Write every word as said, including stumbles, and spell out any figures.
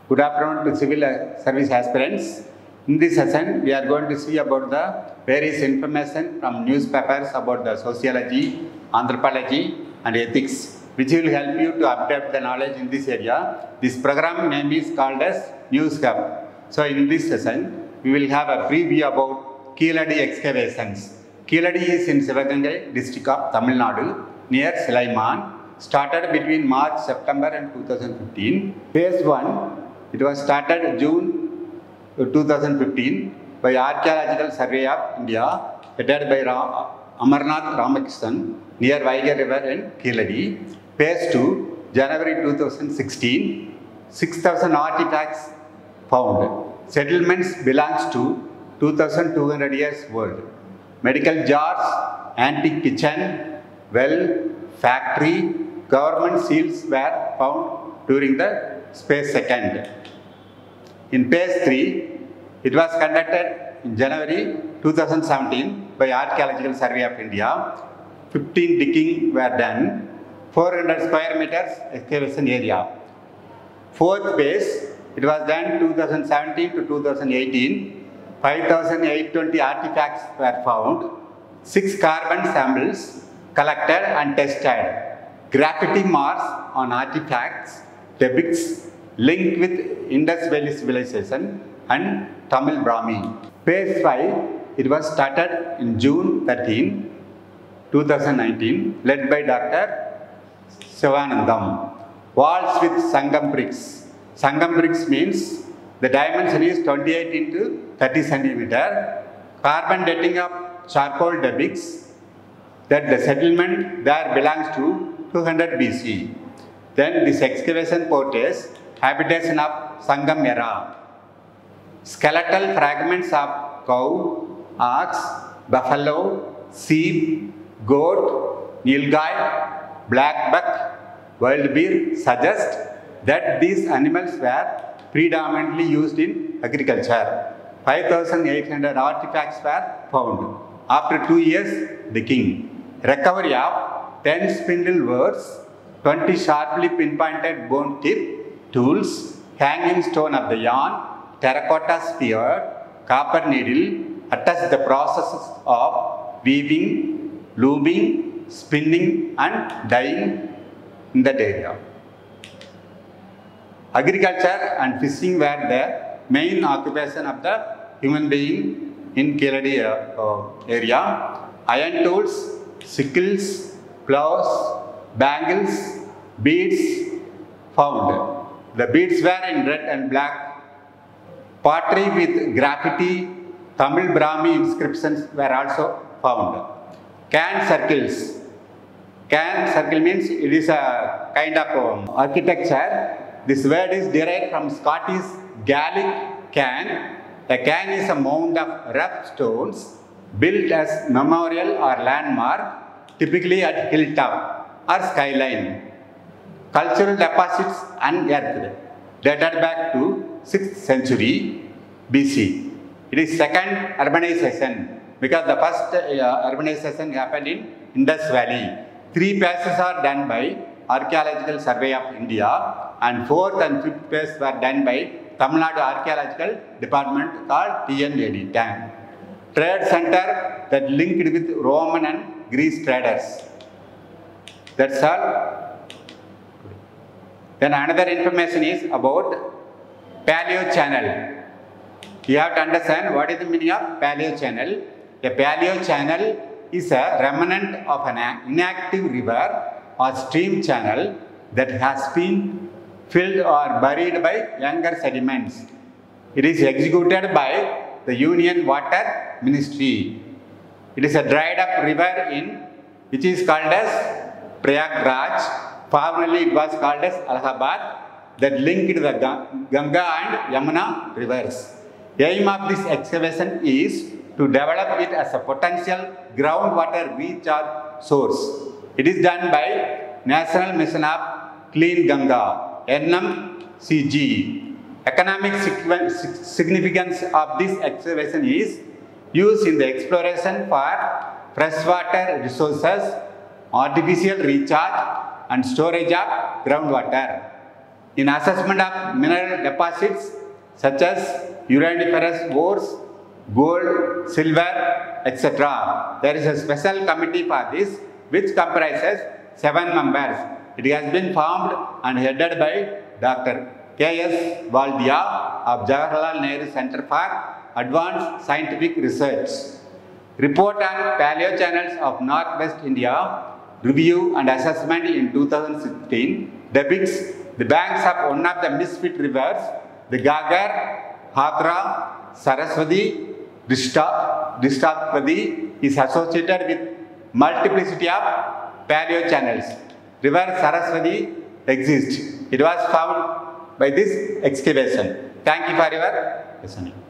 Good afternoon to civil service aspirants. In this session, we are going to see about the various information from newspapers about the sociology, anthropology and ethics, which will help you to update the knowledge in this area. This program name is called as News Hub. So in this session, we will have a preview about Keeladi excavations. Keeladi is in Sivagangai district of Tamil Nadu, near Sulaiman. Started between March, September and two thousand fifteen. Phase one, it was started June two thousand fifteen by Archaeological Survey of India, headed by Ram, Amarnath Ramakrishnan, near Vaigai River in Keeladi. Phase two, January two thousand sixteen, six thousand artifacts found. Settlements belongs to two thousand two hundred years old. Medical jars, antique kitchen, well, factory, government seals were found during the phase second. In phase three, it was conducted in January two thousand seventeen by Archaeological Survey of India. fifteen digging were done, four hundred square meters excavation area. Fourth phase, it was done two thousand seventeen to two thousand eighteen. five thousand eight hundred twenty artifacts were found, six carbon samples collected and tested. Graffiti marks on artifacts depicts linked with Indus Valley civilization and Tamil Brahmi. Phase five, it was started in June thirteenth, two thousand nineteen, led by Doctor Sivanandam. Walls with Sangam bricks. Sangam bricks means the dimension is twenty-eight into thirty centimeter. Carbon dating of charcoal depicts that the settlement there belongs to two hundred B C. Then this excavation portrays habitation of Sangam era. Skeletal fragments of cow, ox, buffalo, sheep, goat, nilgai, black buck, wild bear suggest that these animals were predominantly used in agriculture. five thousand eight hundred artifacts were found. After two years digging, recovery of ten spindle words, twenty sharply pinpointed bone tip tools, hanging stone of the yarn, terracotta spear, copper needle, attest the processes of weaving, looming, spinning and dyeing in that area. Agriculture and fishing were the main occupation of the human being in Keeladi uh, area. Iron tools, sickles, plows, bangles, beads found. The beads were in red and black. Pottery with graffiti, Tamil Brahmi inscriptions were also found. Can circles. Can circle means it is a kind of um, architecture. This word is derived from Scottish Gaelic can. A can is a mound of rough stones built as memorial or landmark, typically at hilltop or skyline. Cultural deposits unearthed, dated back to sixth century B C. It is second urbanization because the first uh, urbanization happened in Indus Valley. Three phases are done by Archaeological Survey of India and fourth and fifth phase were done by Tamil Nadu Archaeological Department called T N A D, T A M. Trade center that linked with Roman and Greece traders. That's all. Then another information is about Paleo channel. You have to understand what is the meaning of Paleo channel. A Paleo channel is a remnant of an inactive river or stream channel that has been filled or buried by younger sediments. It is executed by the Union Water Ministry. It is a dried up river in which is called as Prayagraj. Formerly it was called as Allahabad, that linked the Ganga and Yamuna rivers. The aim of this excavation is to develop it as a potential groundwater recharge source. It is done by National Mission of Clean Ganga, N M C G. Economic significance of this excavation is used in the exploration for freshwater resources, artificial recharge and storage of groundwater. In assessment of mineral deposits such as uraniferous ores, gold, silver, et cetera, there is a special committee for this which comprises seven members. It has been formed and headed by Doctor K S Waldia of Jawaharlal Nehru Center for Advanced Scientific Research. Report on paleochannels of Northwest India, review and assessment in two thousand sixteen depicts the banks of one of the misfit rivers, the Gagar, Hatra, Saraswati, Drishtapadi is associated with multiplicity of paleochannels. River Saraswati exists. It was found by this excavation. Thank you for your listening.